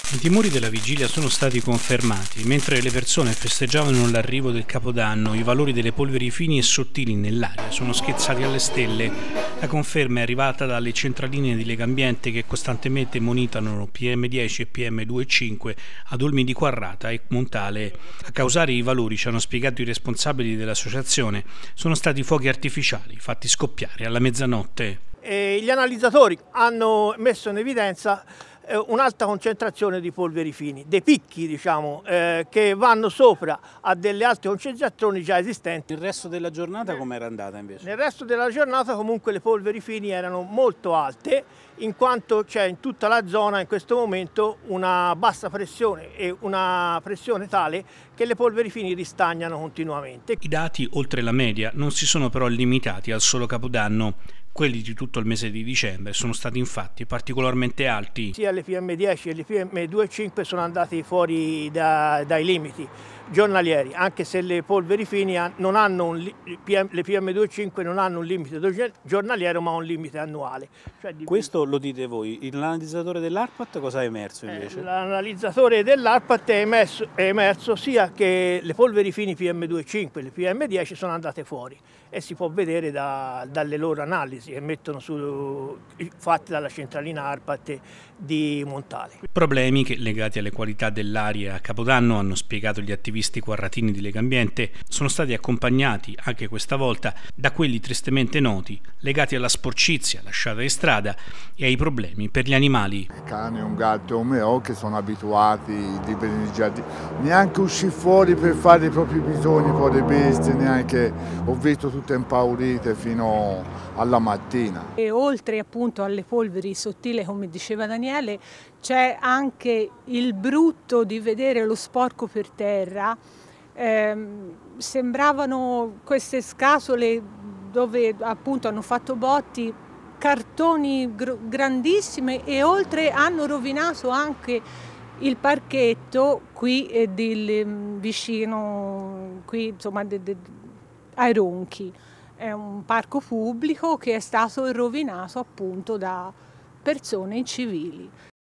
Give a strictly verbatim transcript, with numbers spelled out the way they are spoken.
I timori della vigilia sono stati confermati. Mentre le persone festeggiavano l'arrivo del Capodanno, i valori delle polveri fini e sottili nell'aria sono schizzati alle stelle. La conferma è arrivata dalle centraline di Legambiente che costantemente monitorano P M dieci e P M due virgola cinque ad Olmi di Quarrata e Montale. A causare i valori, ci hanno spiegato i responsabili dell'associazione, sono stati fuochi artificiali fatti scoppiare alla mezzanotte. E gli analizzatori hanno messo in evidenza un'alta concentrazione di polveri fini, dei picchi diciamo eh, che vanno sopra a delle alte concentrazioni già esistenti. Il resto della giornata com'era andata invece? Nel resto della giornata comunque le polveri fini erano molto alte, in quanto c'è in tutta la zona in questo momento una bassa pressione e una pressione tale che le polveri fini ristagnano continuamente. I dati oltre la media non si sono però limitati al solo Capodanno. Quelli di tutto il mese di dicembre sono stati infatti particolarmente alti. Sia le P M dieci e le P M due virgola cinque sono andati fuori da, dai limiti giornalieri, anche se le polveri fini non hanno un, le P M due virgola cinque non hanno un limite giornaliero ma un limite annuale. Cioè di... Questo lo dite voi, l'analizzatore dell'ARPAT cosa è emerso invece? Eh, l'analizzatore dell'ARPAT è emerso, è emerso sia che le polveri fini P M due virgola cinque e le P M dieci sono andate fuori e si può vedere da, dalle loro analisi che mettono su, fatte dalla centralina ARPAT di Montale. Problemi che, legati alle qualità dell'aria a Capodanno, hanno spiegato gli attivisti quarratini di Legambiente, sono stati accompagnati anche questa volta da quelli tristemente noti legati alla sporcizia lasciata in strada e ai problemi per gli animali. Cani, un gatto e un meo che sono abituati liberi nei giardini, neanche uscire fuori per fare i propri bisogni, poi le bestie, neanche, ho visto tutte impaurite fino alla mattina. E oltre appunto alle polveri sottili, come diceva Daniele, c'è anche il brutto di vedere lo sporco per terra. Eh, sembravano queste scatole dove appunto hanno fatto botti, cartoni grandissime, e oltre hanno rovinato anche il parchetto qui eh, di, vicino qui, insomma, de, de, ai Ronchi. È un parco pubblico che è stato rovinato appunto da persone incivili.